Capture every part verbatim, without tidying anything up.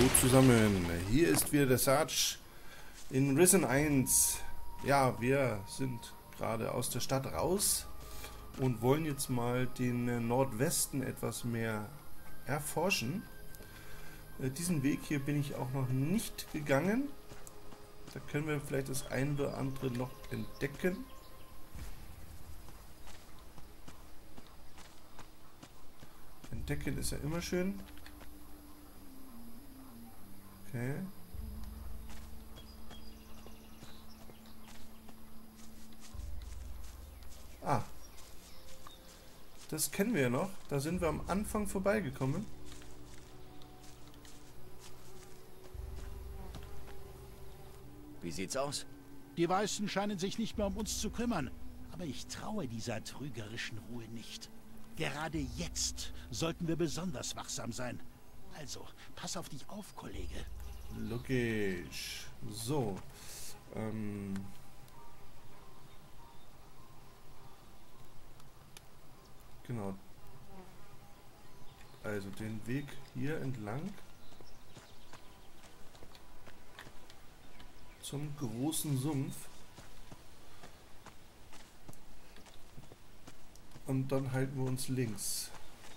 zusammen, hier ist wieder der Sarge in Risen eins. Ja, wir sind gerade aus der Stadt raus und wollen jetzt mal den Nordwesten etwas mehr erforschen. Diesen Weg hier bin ich auch noch nicht gegangen. Da können wir vielleicht das eine oder andere noch entdecken. Entdecken ist ja immer schön. Okay. Ah. Das kennen wir ja noch. Da sind wir am Anfang vorbeigekommen. Wie sieht's aus? Die Weißen scheinen sich nicht mehr um uns zu kümmern. Aber ich traue dieser trügerischen Ruhe nicht. Gerade jetzt sollten wir besonders wachsam sein. Also, pass auf dich auf, Kollege. Logisch. So. Ähm. Genau. Also den Weg hier entlang zum großen Sumpf. Und dann halten wir uns links.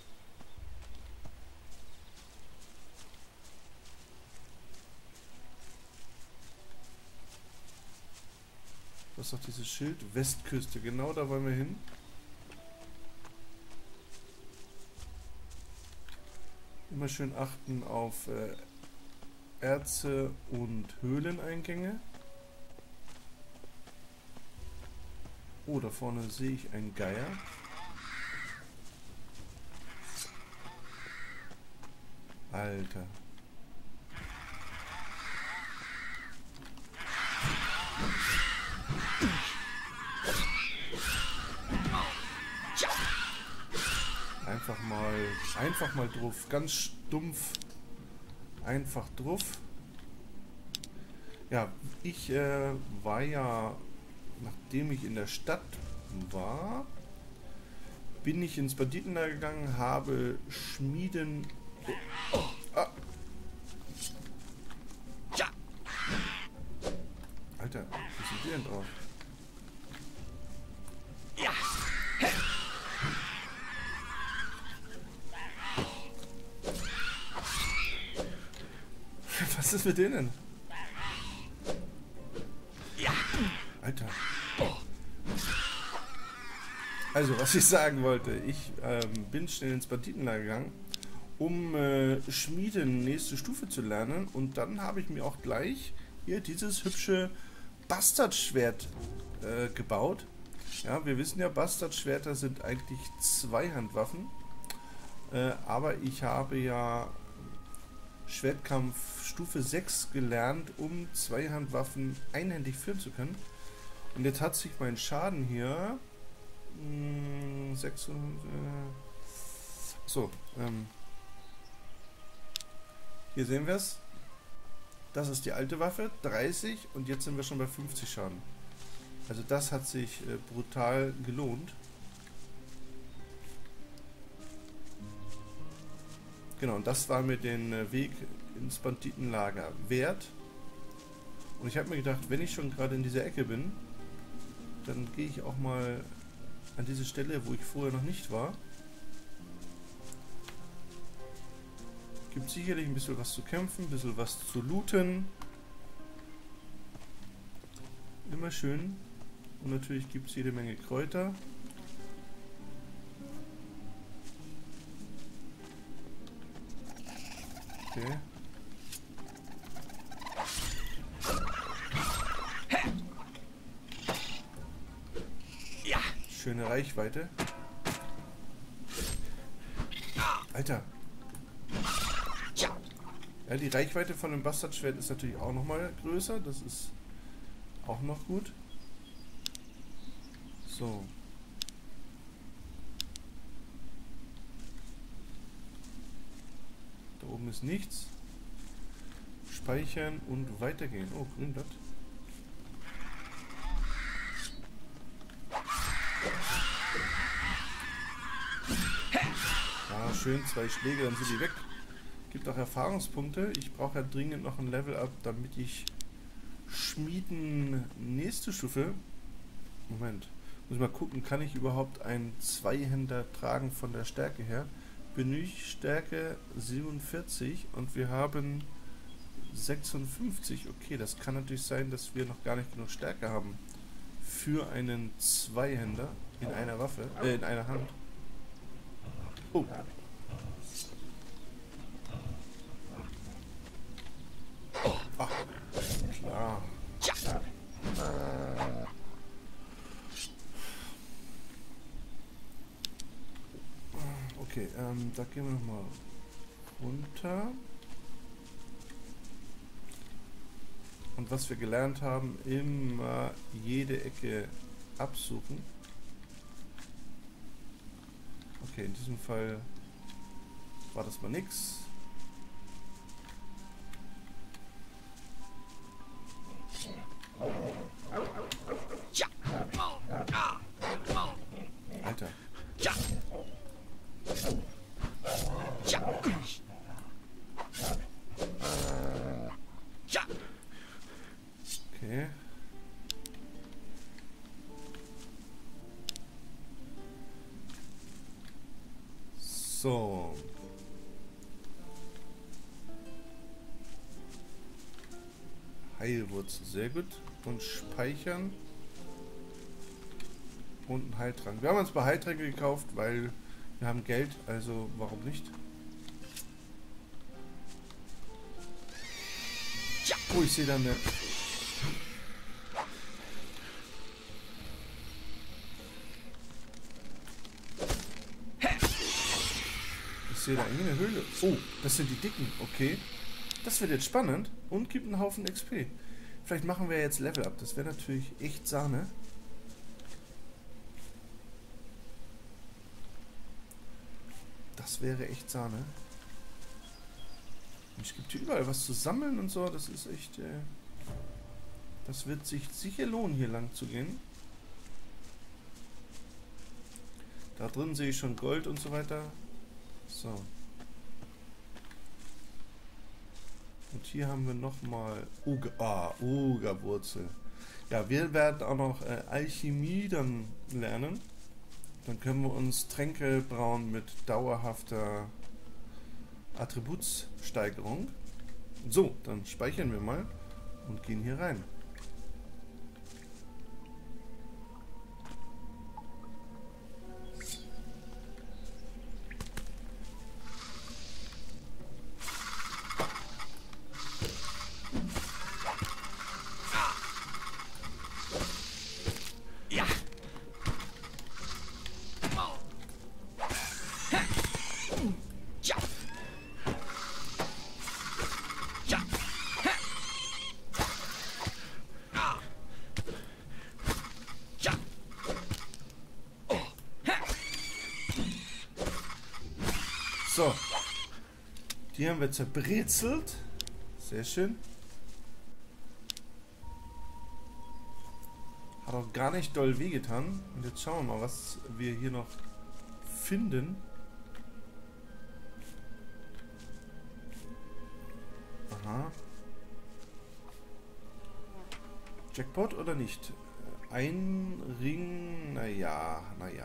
Was ist doch dieses Schild? Westküste, genau da wollen wir hin. Immer schön achten auf äh, Erze und Höhleneingänge. Oh, da vorne sehe ich einen Geier. Alter. Einfach mal, einfach mal drauf, ganz stumpf, einfach drauf. Ja, ich äh, war ja, nachdem ich in der Stadt war, bin ich ins Banditenlager gegangen, habe Schmieden... Oh, ah. Alter, wie sind die denn drauf? Ja. Was ist mit denen? Ja. Alter. Also, was ich sagen wollte, ich ähm, bin schnell ins Banditenlager gegangen, um äh, Schmieden nächste Stufe zu lernen, und dann habe ich mir auch gleich hier dieses hübsche Bastardschwert äh, gebaut. Ja, wir wissen ja, Bastardschwerter sind eigentlich Zweihandwaffen, äh, aber ich habe ja Schwertkampf Stufe sechs gelernt, um Zweihandwaffen einhändig führen zu können. Und jetzt hat sich mein Schaden hier mh, sechshundert, äh, so, ähm, hier sehen wir es. Das ist die alte Waffe, dreißig, und jetzt sind wir schon bei fünfzig Schaden. Also das hat sich äh, brutal gelohnt. Genau, und das war mir den äh, Weg ins Banditenlager wert. Und ich habe mir gedacht, wenn ich schon gerade in dieser Ecke bin, dann gehe ich auch mal an diese Stelle, wo ich vorher noch nicht war. Gibt sicherlich ein bisschen was zu kämpfen, ein bisschen was zu looten. Immer schön. Und natürlich gibt es jede Menge Kräuter. Okay. Ja. Schöne Reichweite. Alter. Ja, die Reichweite von dem Bastardschwert ist natürlich auch nochmal größer. Das ist auch noch gut. So. Da oben ist nichts. Speichern und weitergehen. Oh, Grünblatt. Ja, schön, zwei Schläge, dann sind die weg. Gibt auch Erfahrungspunkte. Ich brauche ja dringend noch ein Level-Up, damit ich Schmieden nächste Stufe... Moment. Muss ich mal gucken, kann ich überhaupt einen Zweihänder tragen von der Stärke her? Benötigt Stärke siebenundvierzig und wir haben sechsundfünfzig. Okay, das kann natürlich sein, dass wir noch gar nicht genug Stärke haben für einen Zweihänder in einer Waffe, äh, in einer Hand. Oh. Ach, klar. Okay, ähm, da gehen wir nochmal runter. Und was wir gelernt haben, immer jede Ecke absuchen. Okay, in diesem Fall war das mal nix. Alter. Okay. So. Heilwurzel, sehr gut. Und speichern. Und ein Heiltrank. Wir haben uns bei Heiltränke gekauft, weil wir haben Geld, also warum nicht? Oh, ich sehe da eine... Ich sehe da irgendwie eine Höhle. Oh, das sind die Dicken. Okay. Das wird jetzt spannend und gibt einen Haufen X P. Vielleicht machen wir jetzt Level Up. Das wäre natürlich echt Sahne. Das wäre echt Sahne. Und es gibt hier überall was zu sammeln und so. Das ist echt... Äh, das wird sich sicher lohnen, hier lang zu gehen. Da drin sehe ich schon Gold und so weiter. So. Und hier haben wir nochmal Uga, ah, Uga-Wurzel. Ja, wir werden auch noch äh, Alchemie dann lernen. Dann können wir uns Tränke brauen mit dauerhafter Attributssteigerung. So, dann speichern wir mal und gehen hier rein. So, die haben wir zerbrezelt. Sehr schön. Hat auch gar nicht doll wehgetan. Und jetzt schauen wir mal, was wir hier noch finden. Aha. Jackpot oder nicht? Ein Ring, naja, naja.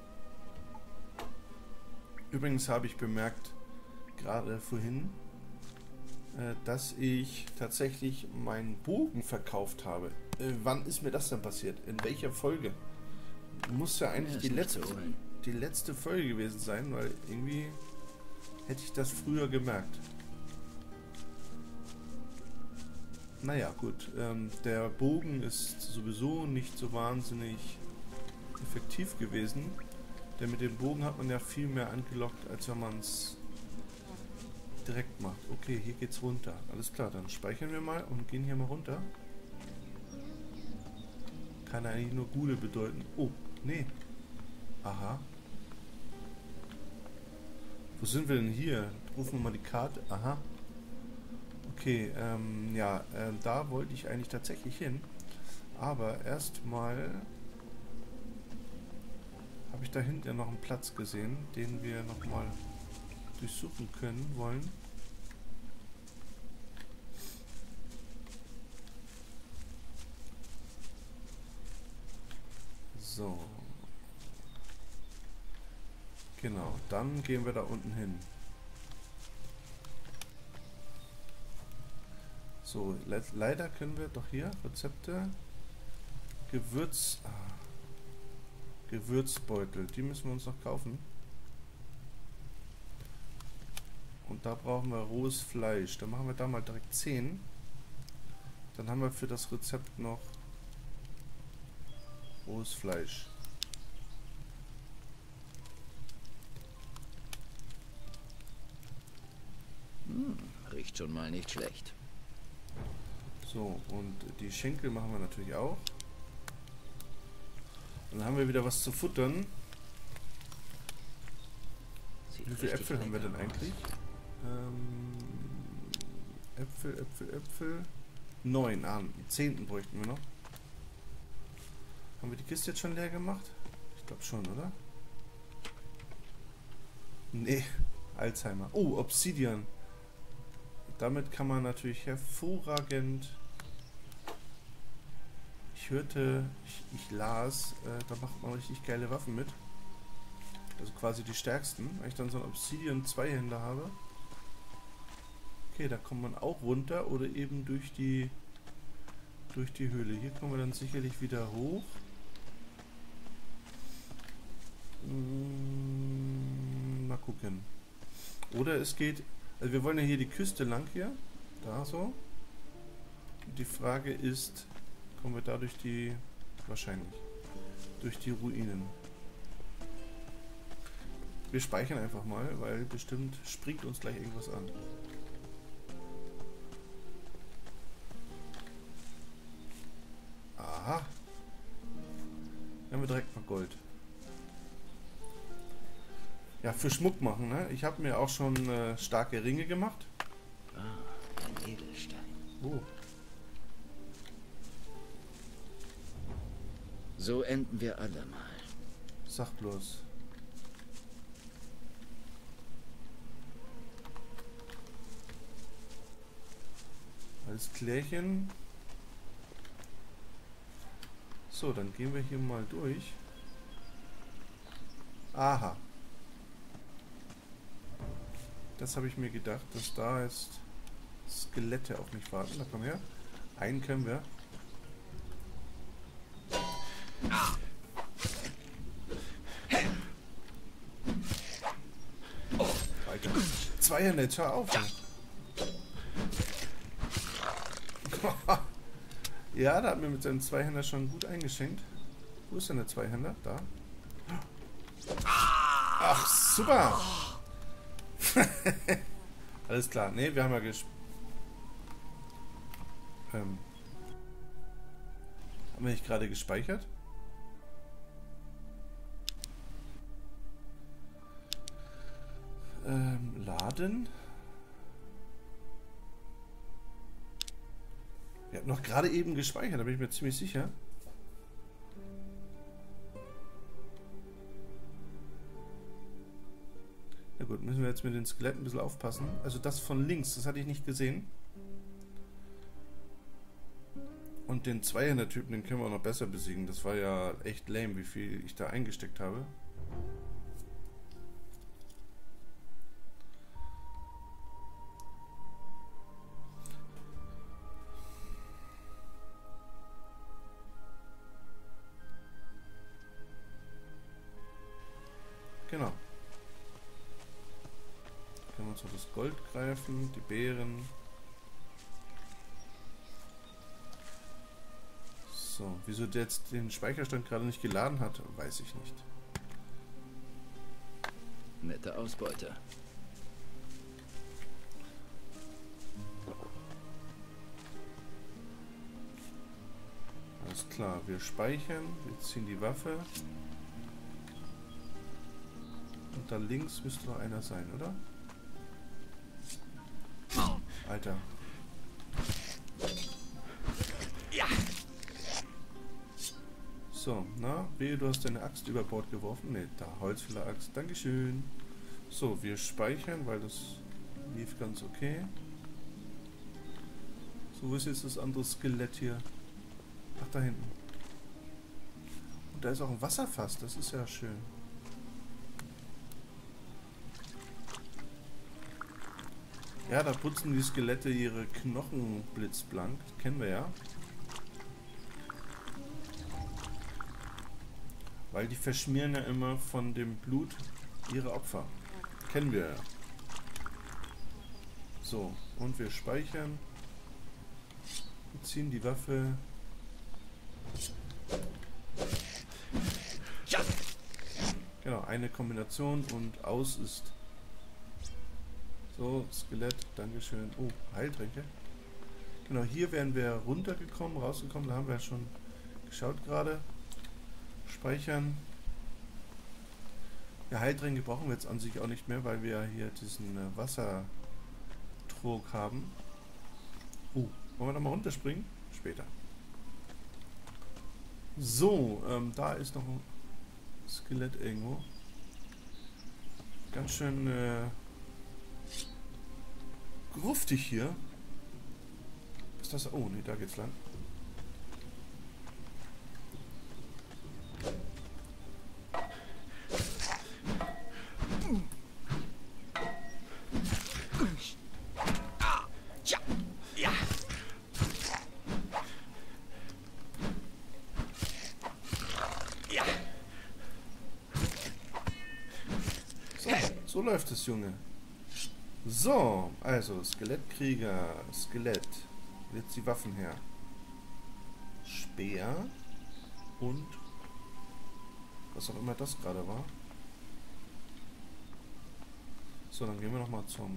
Übrigens habe ich bemerkt, gerade vorhin, äh, dass ich tatsächlich meinen Bogen verkauft habe. Äh, wann ist mir das denn passiert? In welcher Folge? Muss ja eigentlich die letzte, die letzte Folge gewesen sein, weil irgendwie hätte ich das früher gemerkt. Naja, gut. Ähm, der Bogen ist sowieso nicht so wahnsinnig effektiv gewesen. Denn mit dem Bogen hat man ja viel mehr angelockt, als wenn man es direkt macht. Okay, hier geht's runter. Alles klar, dann speichern wir mal und gehen hier mal runter. Kann eigentlich nur Gule bedeuten. Oh, nee. Aha. Wo sind wir denn hier? Rufen wir mal die Karte. Aha. Okay, ähm, ja, äh, da wollte ich eigentlich tatsächlich hin. Aber erstmal habe ich da hinten ja noch einen Platz gesehen, den wir nochmal durchsuchen können wollen. So. Genau, dann gehen wir da unten hin. So, le leider können wir doch hier Rezepte, Gewürz, ah, Gewürzbeutel, die müssen wir uns noch kaufen. Und da brauchen wir rohes Fleisch. Dann machen wir da mal direkt zehn. Dann haben wir für das Rezept noch rohes Fleisch. Hm, riecht schon mal nicht schlecht. So, und die Schenkel machen wir natürlich auch. Dann haben wir wieder was zu futtern. Sieht Wie viele richtig Äpfel haben wir denn lecker aus. eigentlich? Ähm, Äpfel, Äpfel, Äpfel. Neun. Ah, einen zehnten bräuchten wir noch. Haben wir die Kiste jetzt schon leer gemacht? Ich glaube schon, oder? Nee, Alzheimer. Oh, Obsidian. Damit kann man natürlich hervorragend... Ich hörte, ich, ich las, äh, da macht man richtig geile Waffen mit. Also quasi die stärksten. Wenn ich dann so einen Obsidian Zweihänder habe. Okay, da kommt man auch runter oder eben durch die durch die Höhle. Hier kommen wir dann sicherlich wieder hoch. Hm, mal gucken. Oder es geht... Also wir wollen ja hier die Küste lang hier. Da so. Und die Frage ist, kommen wir da durch die... Wahrscheinlich. Durch die Ruinen. Wir speichern einfach mal, weil bestimmt springt uns gleich irgendwas an. Aha. Dann haben wir direkt mal Gold. Ja, für Schmuck machen, ne? Ich habe mir auch schon äh, starke Ringe gemacht. Ah, ein Edelstein. Oh. So enden wir alle mal. Sag bloß. Alles klärchen. So, dann gehen wir hier mal durch. Aha. Das habe ich mir gedacht, dass da jetzt Skelette auf mich warten. Da komm her. Einen können wir. Alter. Zwei Hände, jetzt hör auf. Ja, da hat mir mit seinem Zweihänder schon gut eingeschenkt. Wo ist denn der Zweihänder? Da. Ach, super. Alles klar. Ne, wir haben ja gesp... Ähm. Haben wir nicht gerade gespeichert? Ähm, laden. Wir hatten noch gerade eben gespeichert, da bin ich mir ziemlich sicher. Na gut, müssen wir jetzt mit den Skeletten ein bisschen aufpassen. Also das von links, das hatte ich nicht gesehen. Und den Zweihänder-Typen, den können wir auch noch besser besiegen. Das war ja echt lame, wie viel ich da eingesteckt habe. Genau. Können wir uns noch das Gold greifen, die Beeren. So, wieso der jetzt den Speicherstand gerade nicht geladen hat, weiß ich nicht. Nette Ausbeute. Alles klar, wir speichern, wir ziehen die Waffe. Und da links müsste noch einer sein, oder? Alter. Ja. So, na, wehe, du hast deine Axt über Bord geworfen. Ne, da, Holzfäller-Axt. Dankeschön. So, wir speichern, weil das lief ganz okay. So, wo ist jetzt das andere Skelett hier? Ach, da hinten. da ist auch ein Wasserfass. Das ist ja schön. Ja, da putzen die Skelette ihre Knochen blitzblank. Das kennen wir ja. Weil die verschmieren ja immer von dem Blut ihre Opfer. Kennen wir ja. So, und wir speichern. Wir ziehen die Waffe. Ja. Genau, eine Kombination und aus ist. So, Skelett, Dankeschön. Oh, Heiltränke. Genau, hier wären wir runtergekommen, rausgekommen. Da haben wir ja schon geschaut gerade. Speichern. Ja, Heiltränke brauchen wir jetzt an sich auch nicht mehr, weil wir hier diesen äh, Wassertrog haben. Oh, wollen wir da mal runterspringen? Später. So, ähm, da ist noch ein Skelett irgendwo. Ganz schön äh, gruftig hier. Ist das? Oh, nee, da geht's lang. So läuft es, Junge. So, also Skelettkrieger, Skelett. Jetzt die Waffen her. Speer und was auch immer das gerade war. So, dann gehen wir noch mal zum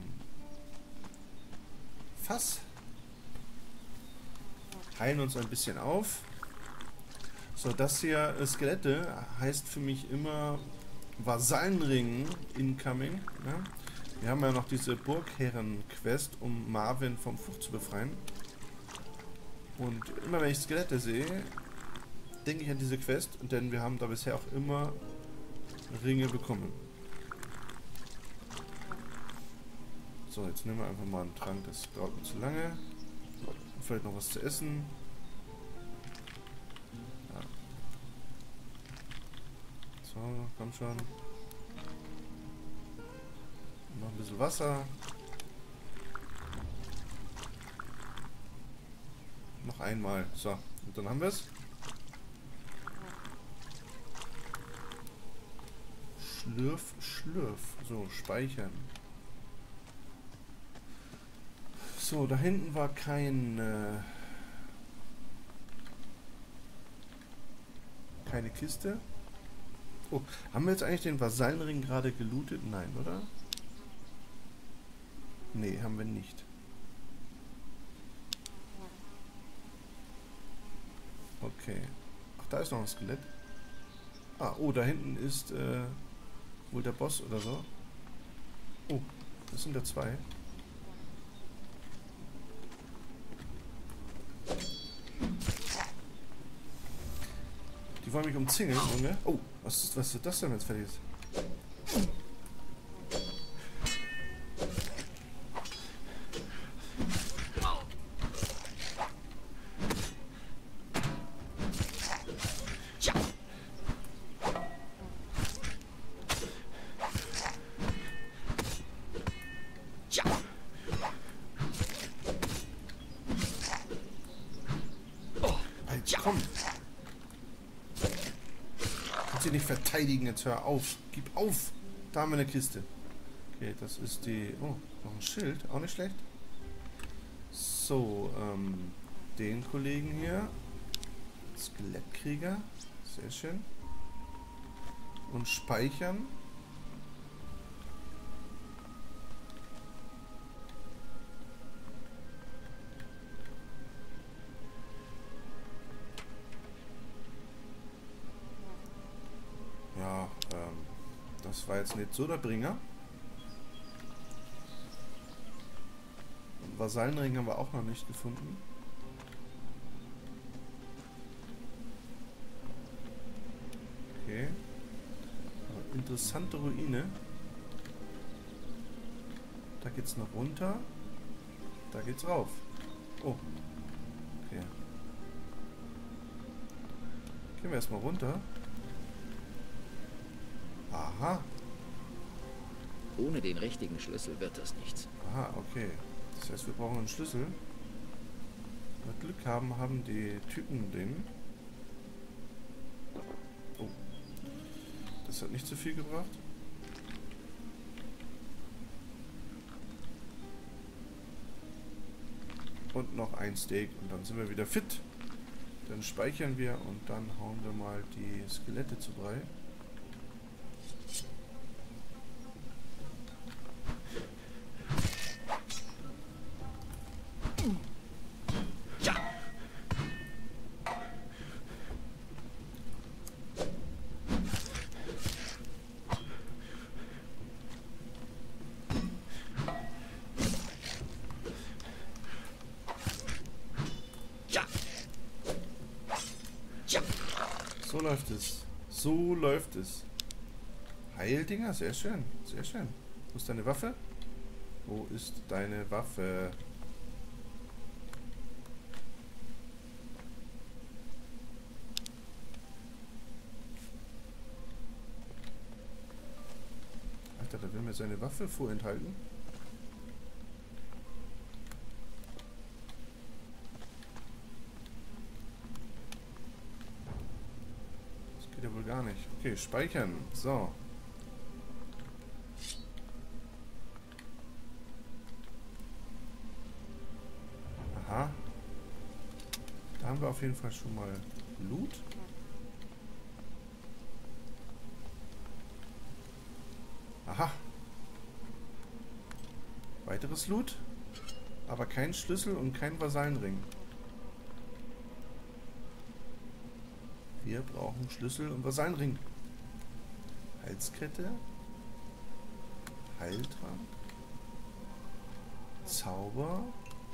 Fass. Heilen uns ein bisschen auf. So, das hier äh, Skelette heißt für mich immer Vasallenring incoming. Ne? Wir haben ja noch diese Burgherren-Quest, um Marvin vom Fluch zu befreien. Und immer wenn ich Skelette sehe, denke ich an diese Quest, denn wir haben da bisher auch immer Ringe bekommen. So, jetzt nehmen wir einfach mal einen Trank, das dauert mir zu lange. Vielleicht noch was zu essen. Ja. So, komm schon. Noch ein bisschen Wasser. Noch einmal. So, und dann haben wir es. Schlürf, schlürf. So, speichern. So, da hinten war kein... Äh, keine Kiste. Oh, haben wir jetzt eigentlich den Vasallenring gerade gelootet? Nein, oder? Nee, haben wir nicht. Okay. Ach, da ist noch ein Skelett. Ah, oh, da hinten ist äh, wohl der Boss oder so. Oh, das sind da zwei. Die wollen mich umzingeln, Junge. Oh, was ist, was ist das denn, wenn es fertig ist? Komm. Kannst du nicht verteidigen, jetzt hör auf. Gib auf. Da haben wir eine Kiste. Okay, das ist die... Oh, noch ein Schild. Auch nicht schlecht. So, ähm... den Kollegen hier. Skelettkrieger. Sehr schön. Und speichern. Ja, ähm, das war jetzt nicht so der Bringer. Und Vasallenring haben wir auch noch nicht gefunden. Okay. Aber interessante Ruine. Da geht's noch runter. Da geht's rauf. Oh. Okay. Gehen wir erstmal runter. Aha. Ohne den richtigen Schlüssel wird das nichts. Aha, okay. Das heißt, wir brauchen einen Schlüssel. Wenn wir Glück haben, haben die Typen den. Oh. Das hat nicht zu viel gebracht. Und noch ein Steak und dann sind wir wieder fit. Dann speichern wir und dann hauen wir mal die Skelette zu Brei. So läuft es. So läuft es. Heildinger, sehr schön. Sehr schön. Wo ist deine Waffe? Wo ist deine Waffe? Alter, da will mir seine Waffe vorenthalten. Ja, wohl gar nicht. Okay, speichern. So. Aha. Da haben wir auf jeden Fall schon mal Loot. Aha. Weiteres Loot. Aber kein Schlüssel und kein Vasallenring. Wir brauchen Schlüssel und Vasallenring. Halskette. Heiltrank. Zauber.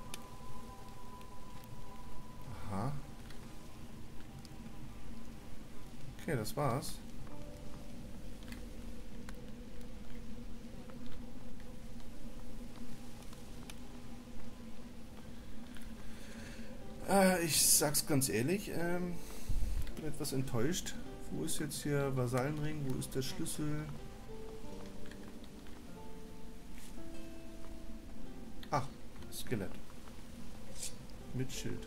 Aha. Okay, das war's. Äh, ich sag's ganz ehrlich, ähm... bin etwas enttäuscht. Wo ist jetzt hier Vasallenring? Wo ist der Schlüssel? Ah, Skelett. Mit Schild.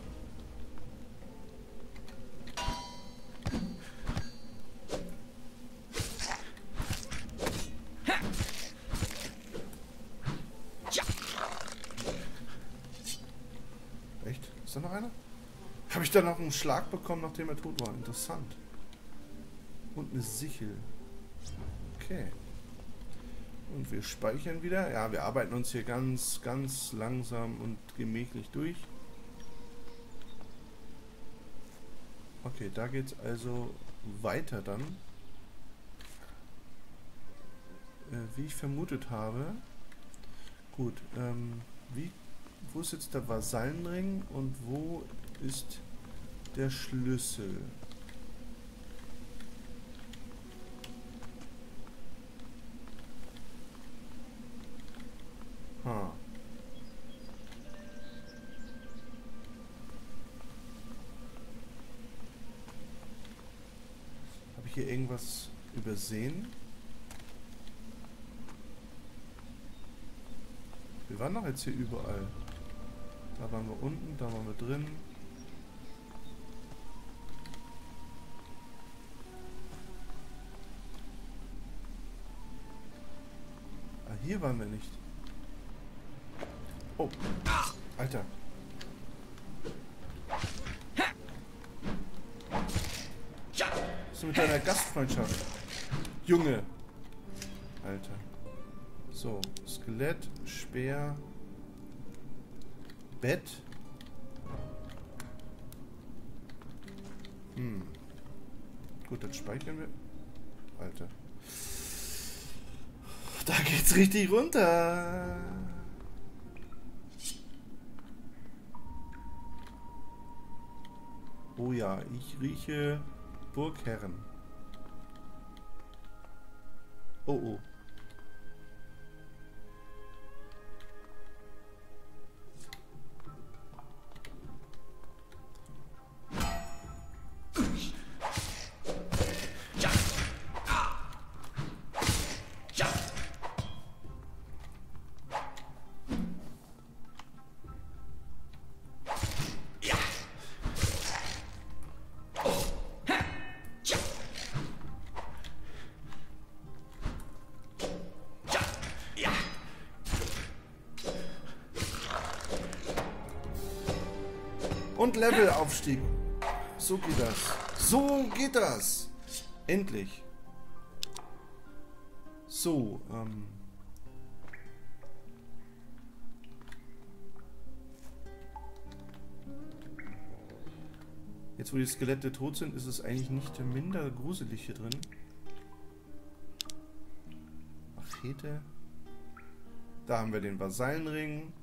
Echt? Ist da noch einer? Habe ich da noch einen Schlag bekommen, nachdem er tot war? Interessant. Und eine Sichel. Okay. Und wir speichern wieder. Ja, wir arbeiten uns hier ganz, ganz langsam und gemächlich durch. Okay, da geht's also weiter dann. Äh, wie ich vermutet habe. Gut, ähm, wie, wo ist jetzt der Vasallenring und wo ist der Schlüssel? Ha. Habe ich hier irgendwas übersehen? Wir waren doch jetzt hier überall. Da waren wir unten, da waren wir drin. Ah, hier waren wir nicht. Oh. Alter. Was ist mit deiner Gastfreundschaft? Junge. Alter. So, Skelett, Speer, Bett. Hm. Gut, dann speichern wir. Alter. Da geht's richtig runter. Oh ja, ich rieche Burgherren. Oh oh. Und Levelaufstieg. So geht das. So geht das. Endlich. So, ähm... Jetzt, wo die Skelette tot sind, ist es eigentlich nicht minder gruselig hier drin. Machete. Da haben wir den Vasallenring.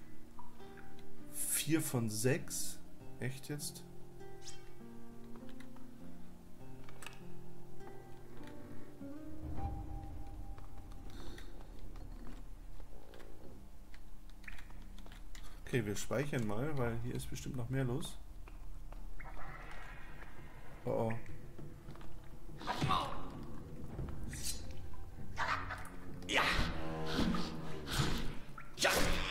Vier von sechs. Echt jetzt? Okay, wir speichern mal, weil hier ist bestimmt noch mehr los. Oh oh. Ja. Ja.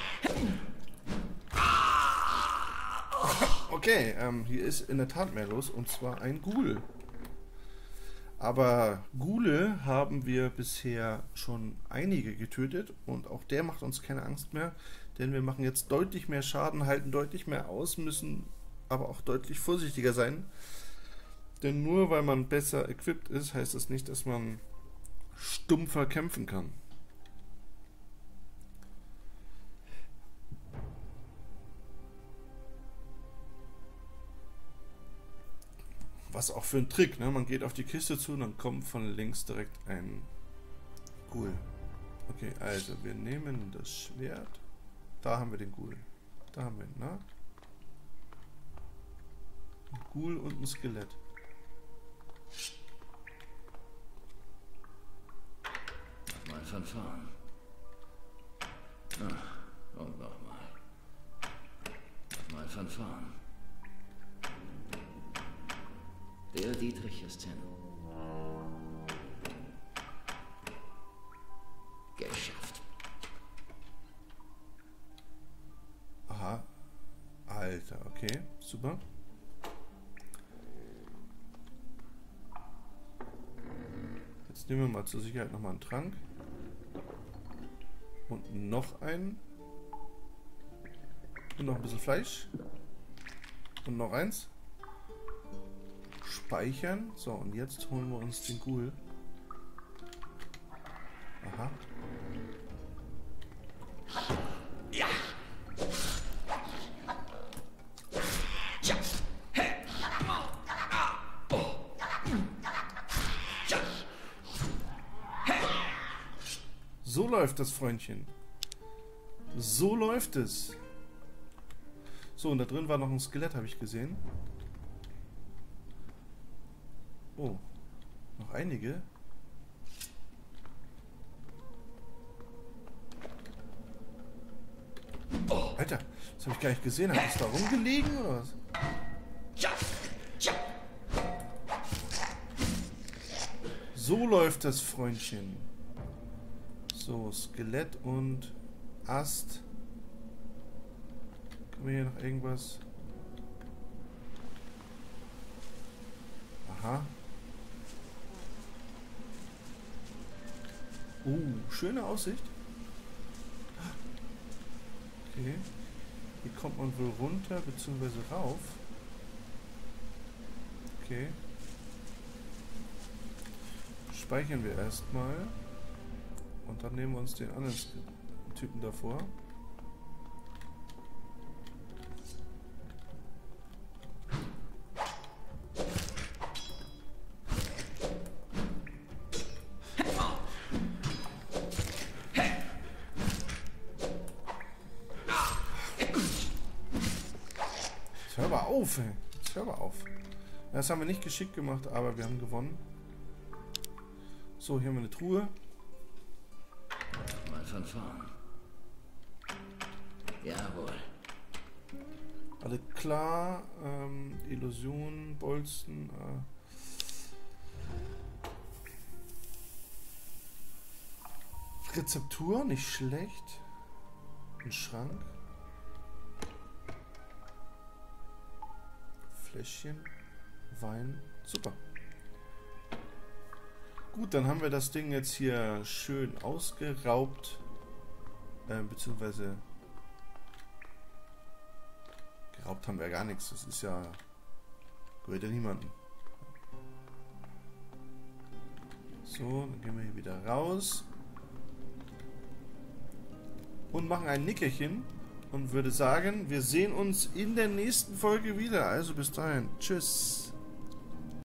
Okay, ähm, hier ist in der Tat mehr los, und zwar ein Ghoul. Aber Ghule haben wir bisher schon einige getötet, und auch der macht uns keine Angst mehr, denn wir machen jetzt deutlich mehr Schaden, halten deutlich mehr aus, müssen aber auch deutlich vorsichtiger sein. Denn nur weil man besser equipped ist, heißt das nicht, dass man stumpfer kämpfen kann. Was auch für ein Trick, ne? Man geht auf die Kiste zu und dann kommt von links direkt ein Ghoul. Okay, also wir nehmen das Schwert. Da haben wir den Ghoul. Da haben wir ihn, ne? Ein Ghoul und ein Skelett. Mal von vorn. Ah, und nochmal. Mal von vorn. Der Dietrich ist hin. Geschafft. Aha. Alter, okay. Super. Jetzt nehmen wir mal zur Sicherheit nochmal einen Trank. Und noch einen. Und noch ein bisschen Fleisch. Und noch eins. Speichern. So, und jetzt holen wir uns den Ghoul. Aha. Ja. Ja. So läuft das, Freundchen. So läuft es. So, und da drin war noch ein Skelett, habe ich gesehen. Oh, noch einige. Oh, Alter, das habe ich gar nicht gesehen. Hat es da rumgelegen oder was? So läuft das, Freundchen. So, Skelett und Ast. Können wir hier noch irgendwas? Aha. Uh, schöne Aussicht. Okay. Hier kommt man wohl runter bzw. rauf. Okay. Speichern wir erstmal. Und dann nehmen wir uns den anderen Typen davor. Jetzt hör aber auf, ey. Jetzt hör aber auf. Das haben wir nicht geschickt gemacht, aber wir haben gewonnen. So, hier haben wir eine Truhe. Mal von vorn. Jawohl. Alle klar. Ähm, Illusion, Bolzen. Äh. Rezeptur, nicht schlecht. Ein Schrank. Fläschchen. Wein. Super. Gut, dann haben wir das Ding jetzt hier schön ausgeraubt. Äh, beziehungsweise Geraubt haben wir gar nichts. Das ist ja... gehört ja niemandem. So, dann gehen wir hier wieder raus. Und machen ein Nickerchen. Und würde sagen, wir sehen uns in der nächsten Folge wieder. Also bis dahin. Tschüss.